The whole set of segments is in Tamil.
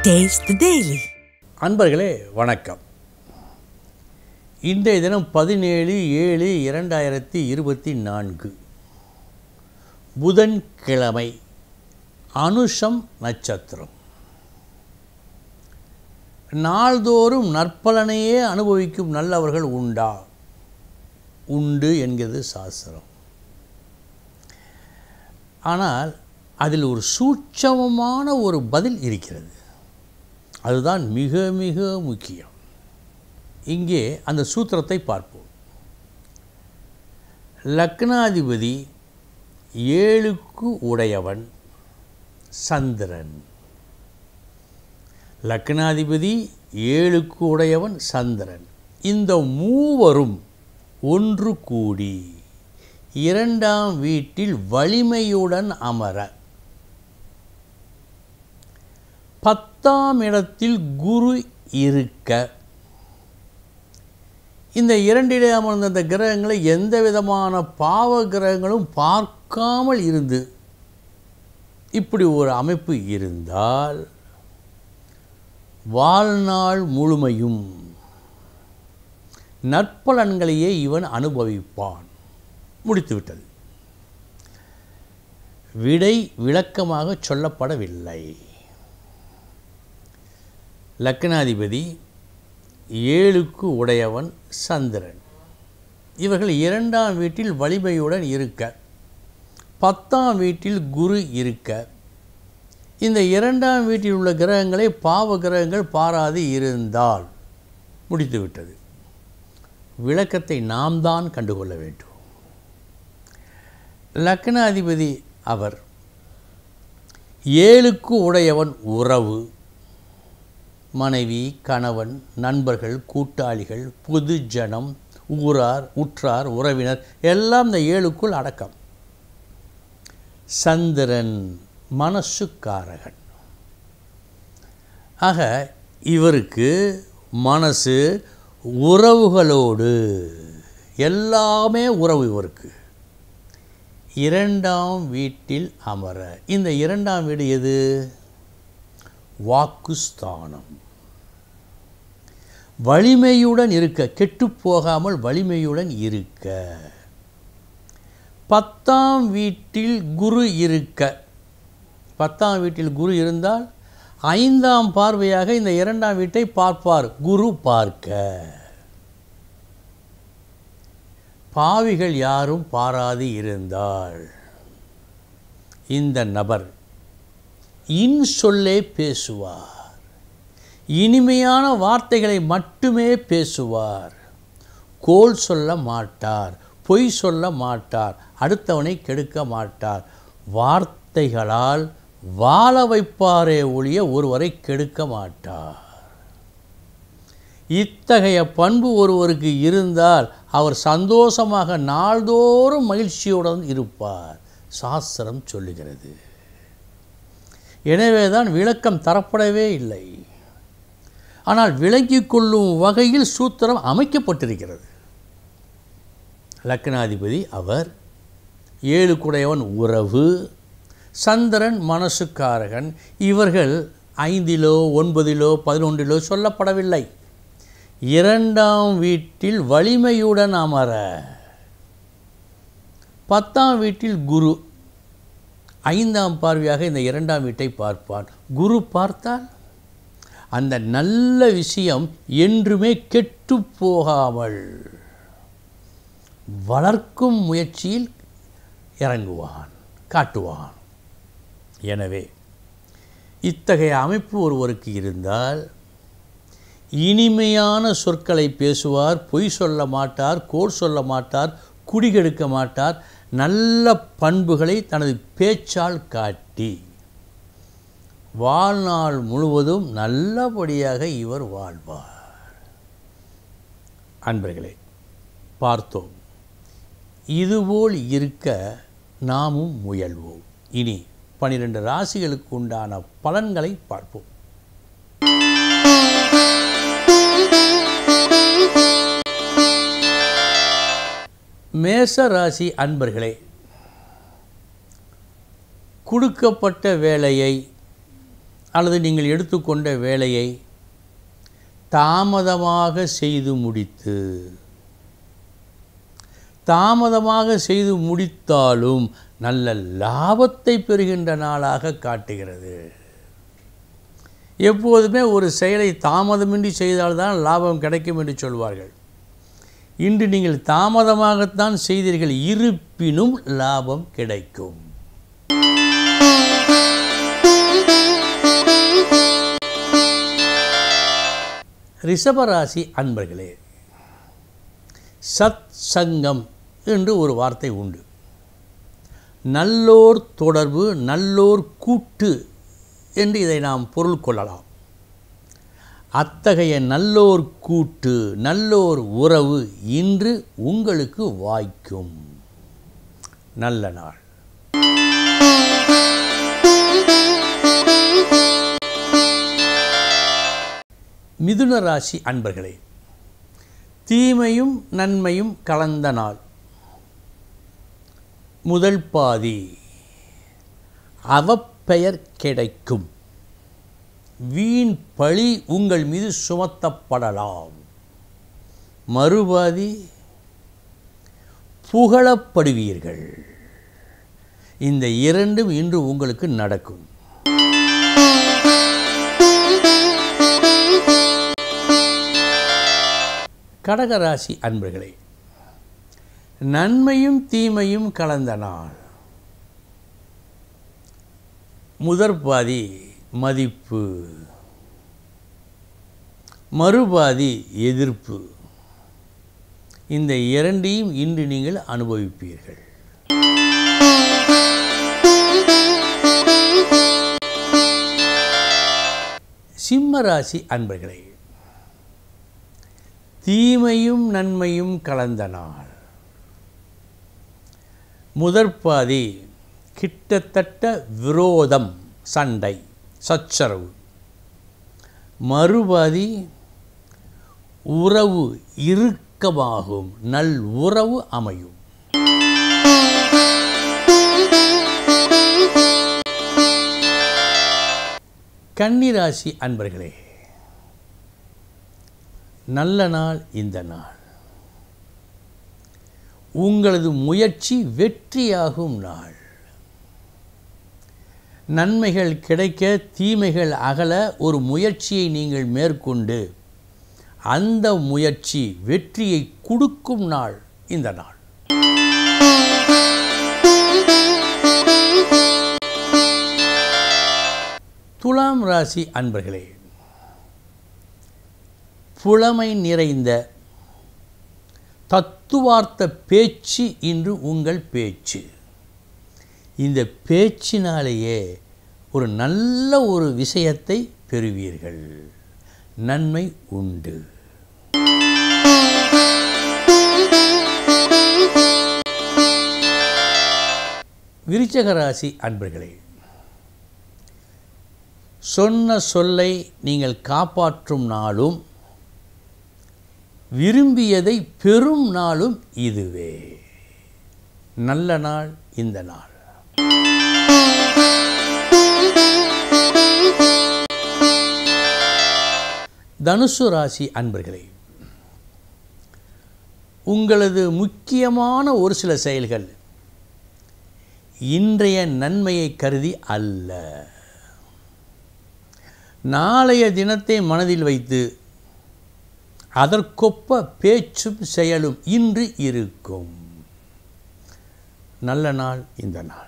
Taste the Daily. அன்பர்களே வணக்கம். இன்றைய தினம் 17/7/2024 புதன்கிழமை, அனுஷம் நட்சத்திரம். நாள்தோறும் நற்பலனையே அனுபவிக்கும் நல்லவர்கள் உண்டா? உண்டு என்கிறது சாஸ்திரம். ஆனால் அதில் ஒரு சூட்சமமான ஒரு பதில் இருக்கிறது. அதுதான் மிக மிக முக்கியம். இங்கே அந்த சூத்திரத்தை பார்ப்போம். லக்னாதிபதி 7க்கு உடையவன் சந்திரன். லக்னாதிபதி 7க்கு உடையவன் சந்திரன். இந்த மூவரும் ஒன்று கூடி 2ஆம் வீட்டில் வலிமையுடன் அமர 10ஆம் இடத்தில் குரு இருக்க, இந்த இரண்டிலே அமர்ந்த அந்த கிரகங்களை எந்த விதமான பாவ கிரகங்களும் பார்க்காமல் இருந்து இப்படி ஒரு அமைப்பு இருந்தால் வாழ்நாள் முழுமையும் நற்பலன்களையே இவன் அனுபவிப்பான். முடித்துவிட்டது. விடை விளக்கமாக சொல்லப்படவில்லை. லக்னாதிபதி 7க்கு உடையவன் சந்திரன். இவர்கள் 2ஆம் வீட்டில் வலிமையுடன் இருக்க, 10ஆம் வீட்டில் குரு இருக்க, இந்த 2ஆம் வீட்டில் உள்ள கிரகங்களை பாவ கிரகங்கள் பாராது இருந்தால் முடித்துவிட்டது. விளக்கத்தை நாம் தான் கண்டுகொள்ள வேண்டும். லக்னாதிபதி அவர் 7க்கு உடையவன் உறவு, மனைவி, கணவன், நண்பர்கள், கூட்டாளிகள், பொது ஜனம், ஊரார், உற்றார், உறவினர் எல்லாம் இந்த 7க்குள் அடக்கம். சந்திரன் மனசுக்காரகன். ஆக இவருக்கு மனசு, உறவுகளோடு எல்லாமே உறவு. இவருக்கு 2ஆம் வீட்டில் அமர, இந்த 2ஆம் வீடு எது? வாக்குஸ்தானம். வலிமையுடன் இருக்க, கெட்டுப்போகாமல் வலிமையுடன் இருக்க. 10ஆம் வீட்டில் குரு இருக்க, 10ஆம் வீட்டில் குரு இருந்தால் 5ஆம் பார்வையாக இந்த 2ஆம் வீட்டை பார்ப்பார். குரு பார்க்க பாவிகள் யாரும் பாராது இருந்தால் இந்த நபர் இன்சொல்லே பேசுவார். இனிமையான வார்த்தைகளை மட்டுமே பேசுவார். கோள் சொல்ல மாட்டார், பொய் சொல்ல மாட்டார், அடுத்தவனை கெடுக்க மாட்டார். வார்த்தைகளால் வாழ வைப்பாரே ஒழிய ஒருவரை கெடுக்க மாட்டார். இத்தகைய பண்பு ஒருவருக்கு இருந்தால் அவர் சந்தோஷமாக நாள்தோறும் மகிழ்ச்சியுடன் இருப்பார். சாஸ்திரம் சொல்லுகிறது. எனவே தான் விளக்கம் தரப்படவே இல்லை. ஆனால் விளங்கிக் கொள்ளும் வகையில் சூத்திரம் அமைக்கப்பட்டிருக்கிறது. லக்னாதிபதி அவர் 7க்குடையவன் உறவு, சந்திரன் மனசுக்காரகன். இவர்கள் 5லோ 9லோ 11லோ சொல்லப்படவில்லை. 2ஆம் வீட்டில் வலிமையுடன் அமர, 10ஆம் வீட்டில் குரு, 5ஆம் பார்வையாக இந்த 2ஆம் வீட்டை பார்ப்பான். குரு பார்த்தால் அந்த நல்ல விஷயம் என்றுமே கெட்டு போகாமல் வளர்க்கும் முயற்சியில் இறங்குவான், காட்டுவான். எனவே இத்தகைய அமைப்பு ஒருவருக்கு இருந்தால் இனிமையான சொற்களை பேசுவார், பொய் சொல்ல மாட்டார், கோள் சொல்ல மாட்டார், குடிகெடுக்க மாட்டார். நல்ல பண்புகளை தனது பேச்சால் காட்டி வாழ்நாள் முழுவதும் நல்லபடியாக இவர் வாழ்வார். அன்பர்களே, பார்த்தோம். இதுபோல் இருக்க நாமும் முயல்வோம். இனி 12 ராசிகளுக்கு உண்டான பலன்களை பார்ப்போம். மேஷ ராசி அன்பர்களே, கொடுக்கப்பட்ட வேலையை அல்லது நீங்கள் எடுத்துக்கொண்ட வேலையை தாமதமாக செய்து முடித்தாலும் நல்ல லாபத்தை பெறுகின்ற நாளாக காட்டுகிறது. எப்போதுமே ஒரு செயலை தாமதமின்றி செய்தால்தான் லாபம் கிடைக்கும் என்று சொல்வார்கள். இன்று நீங்கள் தாமதமாகத்தான் செய்தீர்கள், இருப்பினும் லாபம் கிடைக்கும். ரிஷபராசி அன்பர்களே, சத் சங்கம் என்று ஒரு வார்த்தை உண்டு. நல்லோர் தொடர்பு, நல்லோர் கூட்டு என்று இதை நாம் பொருள் கொள்ளலாம். அத்தகைய நல்லோர் கூட்டு, நல்லோர் உறவு இன்று உங்களுக்கு வாய்க்கும் நல்ல நாள். மிதுன ராசி அன்பர்களே, தீமையும் நன்மையும் கலந்த நாள். முதல் பாதி அவப்பெயர் கிடைக்கும், வீண் பழி உங்கள் மீது சுமத்தப்படலாம். மறுபாதி புகழப்படுவீர்கள். இந்த இரண்டும் இன்று உங்களுக்கு நடக்கும். கடகராசி அன்பர்களே, நன்மையும் தீமையும் கலந்த நாள். முதற் பாதி மதிப்பு, மறுபாதி எதிர்ப்பு. இந்த இரண்டையும் இன்று நீங்கள் அனுபவிப்பீர்கள். சிம்ம ராசி அன்பர்களே, தீமையும் நன்மையும் கலந்த நாள். முதற்பாதி கிட்டத்தட்ட விரோதம், சண்டை, சச்சரவு. மறுபாதி உறவு இறுக்கமாகும், நல் உறவு அமையும். கன்னிராசி அன்பர்களே, நல்ல நாள் இந்த நாள். உங்களது முயற்சி வெற்றியாகும் நாள். நன்மைகள் கிடைக்க, தீமைகள் அகல ஒரு முயற்சியை நீங்கள் மேற்கொண்டு அந்த முயற்சி வெற்றியை கொடுக்கும் நாள் இந்த நாள். துலாம் ராசி அன்பர்களே, புலமை நிறைந்த தத்துவார்த்த பேச்சு இன்று உங்கள் பேச்சு. இந்த பேச்சினாலேயே ஒரு நல்ல ஒரு விஷயத்தை பெறுவீர்கள், நன்மை உண்டு. விருச்சிக ராசி அன்பர்களே, சொன்ன சொல்லை நீங்கள் காப்பாற்றும் நாளும் விரும்பியதை பெறும் நாளும் இதுவே. நல்ல நாள் இந்த நாள். தனுசு ராசி அன்பர்களே, உங்களது முக்கியமான ஒரு சில செயல்கள் இன்றைய நன்மையை கருதி அல்ல, நாளைய தினத்தை மனதில் வைத்து அதற்கொப்ப பேச்சும் செயலும் இன்று இருக்கும். நல்ல நாள் இந்த நாள்.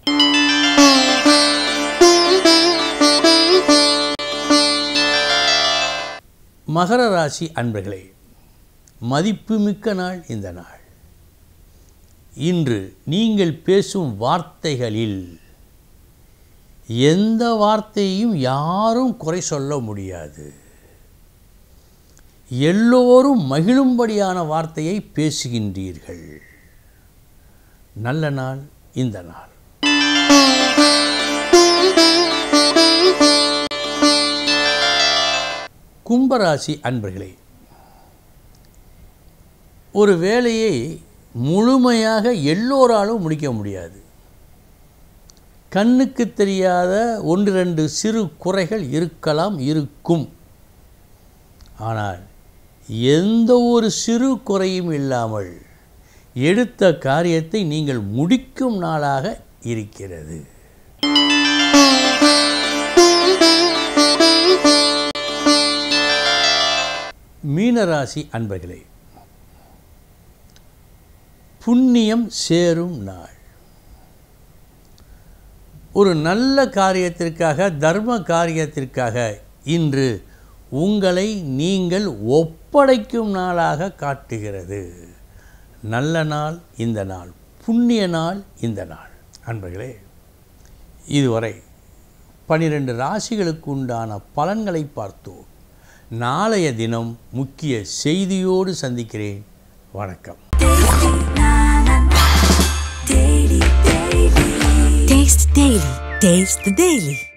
மகர ராசி அன்பர்களே, மதிப்புமிக்க நாள் இந்த நாள். இன்று நீங்கள் பேசும் வார்த்தைகளில் எந்த வார்த்தையும் யாரும் குறை சொல்ல முடியாது. எல்லோரும் மகிழும்படியான வார்த்தையை பேசுகின்றீர்கள். நல்ல நாள் இந்த நாள். கும்பராசி அன்பர்களே, ஒரு வேலையை முழுமையாக எல்லோராலும் முடிக்க முடியாது. கண்ணுக்கு தெரியாத 1-2 சிறு குறைகள் இருக்கும். ஆனால் எந்த ஒரு சிறு குறையும் இல்லாமல் எடுத்த காரியத்தை நீங்கள் முடிக்கும் நாளாக இருக்கிறது. மீனராசி அன்பர்களே, புண்ணியம் சேரும் நாள். ஒரு நல்ல காரியத்திற்காக, தர்ம காரியத்திற்காக இன்று உங்களை நீங்கள் ஒப்படைக்கும் நாளாக காட்டுகிறது. நல்ல நாள் இந்த நாள், புண்ணிய நாள் இந்த நாள். அன்பர்களே, இதுவரை 12 ராசிகளுக்கு உண்டான பலன்களை பார்த்தோம். நாளைய தினம் முக்கிய செய்தியோடு சந்திக்கிறேன். வணக்கம். Taste the Daily.